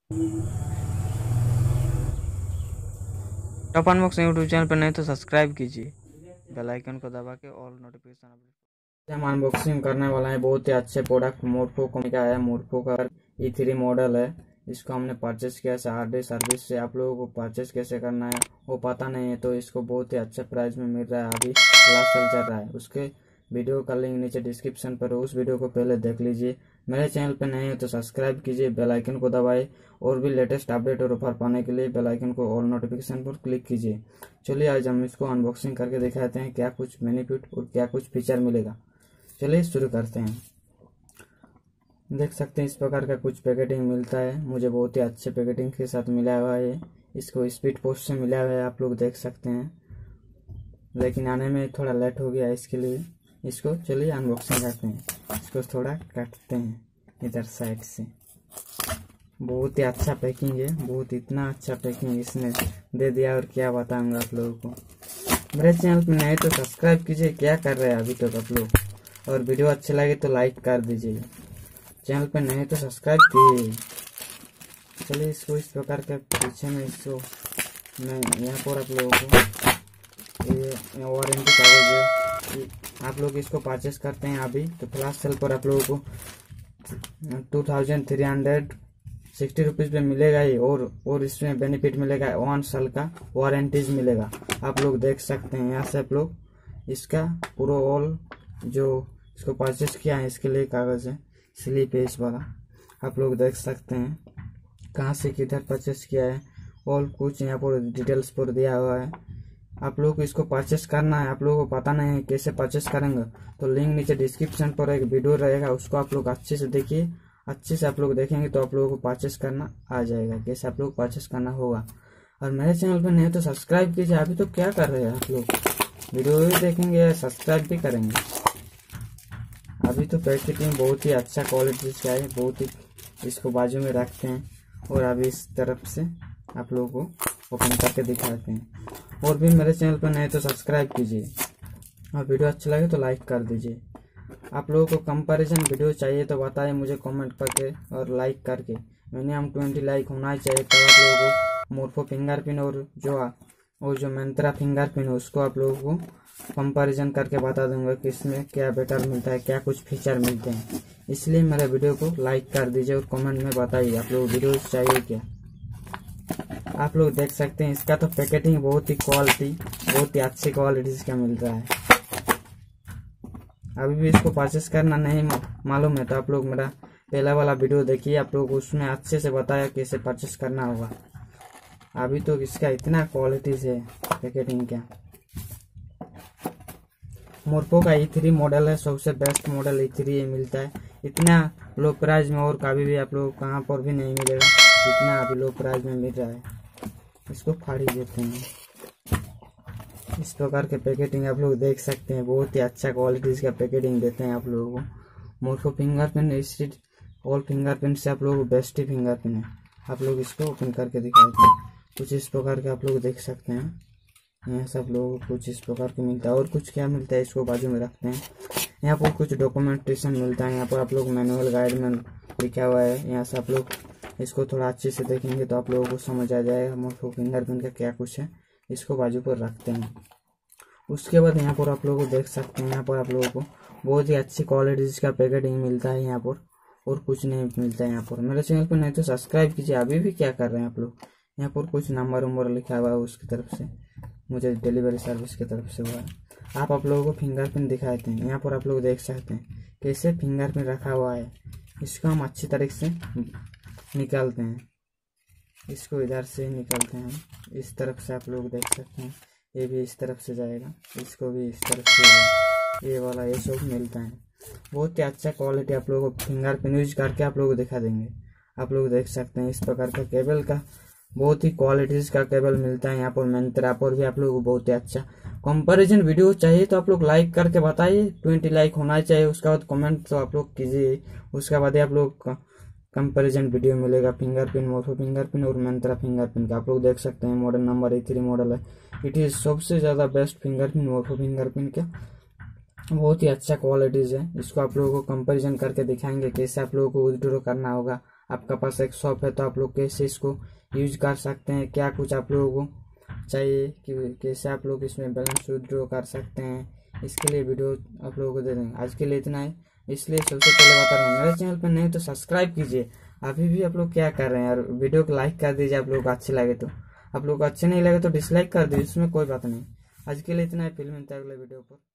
Top unboxing YouTube channel पर नहीं तो सब्सक्राइब कीजिए, बेल आइकन को दबा के ऑल नोटिफिकेशन। हम अनबॉक्सिंग करने वाला है बहुत ही अच्छे प्रोडक्ट मोरफो कंपनी का है। मोरफो का E3 मॉडल है। इसको हमने परचेस किया RD सर्विस से। आप लोगों को परचेस कैसे करना है वो पता नहीं है तो इसको बहुत ही अच्छे प्राइस में मिल रहा है। अभी क्लास चल रहा है। उसके वीडियो का लिंक नीचे डिस्क्रिप्शन पर, उस वीडियो को पहले देख लीजिए। मेरे चैनल पर नहीं है तो सब्सक्राइब कीजिए, बेल आइकन को दबाइए और भी लेटेस्ट अपडेट और ऑफर पाने के लिए बेल आइकन को ऑल नोटिफिकेशन पर क्लिक कीजिए। चलिए आज हम इसको अनबॉक्सिंग करके दिखाते हैं क्या कुछ बेनिफिट और क्या कुछ फीचर मिलेगा। चलिए शुरू करते हैं। देख सकते हैं इस प्रकार का कुछ पैकेटिंग मिलता है। मुझे बहुत ही अच्छे पैकेटिंग के साथ मिला हुआ है। इसको स्पीड पोस्ट से मिला हुआ है, आप लोग देख सकते हैं, लेकिन आने में थोड़ा लेट हो गया इसके लिए। इसको चलिए अनबॉक्सिंग करते हैं। इसको थोड़ा काटते हैं इधर साइड से। बहुत ही अच्छा पैकिंग है, बहुत इतना अच्छा पैकिंग इसने दे दिया और क्या बताऊंगा आप लोगों को। मेरे चैनल पर नहीं तो सब्सक्राइब कीजिए, क्या कर रहे हैं अभी तक आप लोग, और वीडियो अच्छे लगे तो लाइक कर दीजिए। चैनल पर नहीं तो सब्सक्राइब कीजिए। चलिए इसको इस प्रकार के पीछे में इसको मैं यहाँ पर आप लोगों को ये वारंटी कागज है। आप लोग इसको परचेस करते हैं अभी तो फ्लैश सेल पर आप लोगों को 2360 रुपीज़ पे मिलेगा ये, और इसमें बेनिफिट मिलेगा 1 साल का वारंटीज मिलेगा। आप लोग देख सकते हैं यहाँ से आप लोग इसका पूरा ऑल जो इसको परचेस किया है इसके लिए कागज है, स्लिप है इस वाला। आप लोग देख सकते हैं कहाँ से किधर परचेस किया है, ऑल कुछ यहाँ पर डिटेल्स पर दिया हुआ है। आप लोग को इसको परचेस करना है, आप लोगों को पता नहीं है कैसे परचेस करेंगे तो लिंक नीचे डिस्क्रिप्शन पर एक वीडियो रहेगा, उसको आप लोग अच्छे से देखिए। अच्छे से आप लोग देखेंगे तो आप लोगों को परचेस करना आ जाएगा, कैसे आप लोग परचेस करना होगा। और मेरे चैनल पर नहीं तो सब्सक्राइब कीजिए। अभी तो क्या कर रहे हैं आप लोग, वीडियो भी देखेंगे या सब्सक्राइब भी करेंगे। अभी तो पैकेटिंग बहुत ही अच्छा क्वालिटी का है, बहुत ही। इसको बाजू में रखते हैं और अभी इस तरफ से आप लोगों को ओपन करके दिखाते हैं। और भी मेरे चैनल पर नहीं तो सब्सक्राइब कीजिए और वीडियो अच्छा लगे तो लाइक कर दीजिए। आप लोगों को कंपैरिजन वीडियो चाहिए तो बताइए मुझे कमेंट करके और लाइक करके। मिनिमम 20 लाइक होना ही चाहिए तब आप लोगों को मोरफो फिंगरप्रिंट और जो मंत्रा फिंगरप्रिंट है उसको आप लोगों को कंपैरिजन करके बता दूंगा कि इसमें क्या बेटर मिलता है, क्या कुछ फीचर मिलते हैं। इसलिए मेरे वीडियो को लाइक कर दीजिए और कमेंट में बताइए आप लोग वीडियो चाहिए क्या। आप लोग देख सकते हैं इसका तो पैकेटिंग बहुत ही अच्छी क्वालिटी का मिल रहा है। अभी भी इसको परचेस करना नहीं मालूम है तो आप लोग मेरा पहला वाला वीडियो देखिए, आप लोग उसमें अच्छे से बताया कैसे परचेस करना होगा। अभी तो इसका इतना क्वालिटी है पैकेटिंग क्या। मोरफो का E3 मॉडल है, सबसे बेस्ट मॉडल E3 मिलता है इतना लो प्राइस में, और कभी भी आप लोग कहाँ पर भी नहीं मिलेगा इतना अभी लो प्राइस में मिल रहा है। इसको फाड़ी देते हैं। इस प्रकार के पैकेटिंग आप लोग देख सकते हैं, बहुत ही अच्छा क्वालिटी का पैकेटिंग देते हैं आप लोगों को। मोरफो फिंगरप्रिंट ऑल फिंगरप्रिंट से आप लोगों को बेस्ट ही फिंगरप्रिंट है। आप लोग इसको ओपन करके दिखाते हैं। कुछ इस प्रकार के आप लोग देख सकते हैं। यहाँ सब लोगों को कुछ इस प्रकार के मिलता है। और कुछ क्या मिलता है इसको बाजू में रखते हैं। यहाँ पर कुछ डॉक्यूमेंटेशन मिलता है। यहाँ पर आप लोग मैनुअल गाइड में लिखा हुआ है। यहाँ से आप लोग इसको थोड़ा अच्छे से देखेंगे तो आप लोगों को समझ आ जाएगा मोरफो फिंगरप्रिंट का क्या कुछ है। इसको बाजू पर रखते हैं। उसके बाद यहाँ पर आप लोगों को देख सकते हैं, यहाँ पर आप लोगों को बहुत ही अच्छी क्वालिटी का पैकेटिंग मिलता है यहाँ पर, और कुछ नहीं मिलता है यहाँ पर। मेरे चैनल पर नहीं तो सब्सक्राइब कीजिए। अभी भी क्या कर रहे हैं आप लोग। यहाँ पर कुछ नंबर लिखा हुआ है उसकी तरफ से, मुझे डिलीवरी सर्विस की तरफ से हुआ है। आप लोगों को फिंगरप्रिंट दिखाते हैं। यहाँ पर आप लोग देख सकते हैं कैसे फिंगरप्रिंट रखा हुआ है। इसको हम अच्छी तरीके से निकालते हैं। इसको इधर से निकालते हैं, इस तरफ से आप लोग देख सकते हैं। ये भी इस तरफ से जाएगा, इसको भी इस तरफ से, ये वाला ये सब मिलता है। बहुत ही अच्छा क्वालिटी आप लोगों को फिंगरप्रिंट यूज करके आप लोगों को दिखा देंगे। आप लोग देख सकते हैं इस प्रकार का केबल का बहुत ही क्वालिटीज का केबल मिलता है यहाँ पर। मंत्रा पर भी आप लोगों को बहुत ही अच्छा कंपैरिजन वीडियो चाहिए तो आप लोग लाइक करके बताइए। 20 लाइक होना चाहिए। उसके बाद कमेंट तो आप लोग कीजिए। उसके बाद आप लोग कंपैरिजन वीडियो मिलेगा फिंगरप्रिंट, मोरफो फिंगरप्रिंट और मंत्रा फिंगरप्रिंट का। आप लोग देख सकते हैं मॉडल नंबर E3 मॉडल है। इट इज सबसे ज्यादा बेस्ट फिंगरप्रिंट मोरफो फिंगरप्रिंट का। बहुत ही अच्छा क्वालिटीज है। इसको आप लोगों को कंपैरिजन करके दिखाएंगे कैसे आप लोगों को विड्रॉ करना होगा आपका पास एक शॉप है तो आप लोग कैसे इसको यूज कर सकते हैं, क्या कुछ आप लोगों को चाहिए कि कैसे आप लोग इसमें बैलेंस विड्रॉ कर सकते हैं, इसके लिए वीडियो आप लोगों को दे देंगे। आज के लिए इतना है, इसलिए सबसे पहले बता रहा हूँ मेरे चैनल पर नहीं तो सब्सक्राइब कीजिए। अभी भी आप लोग क्या कर रहे हैं यार, वीडियो को लाइक कर दीजिए आप लोग को अच्छे लगे तो, आप लोग को अच्छे नहीं लगे तो डिसलाइक कर दीजिए, इसमें कोई बात नहीं। आज के लिए इतना है, फिर मिलते हैं अगले वीडियो पर।